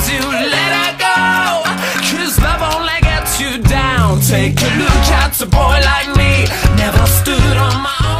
to let her go, 'cause love only gets you down. Take a look at a boy like me, never stood on my own.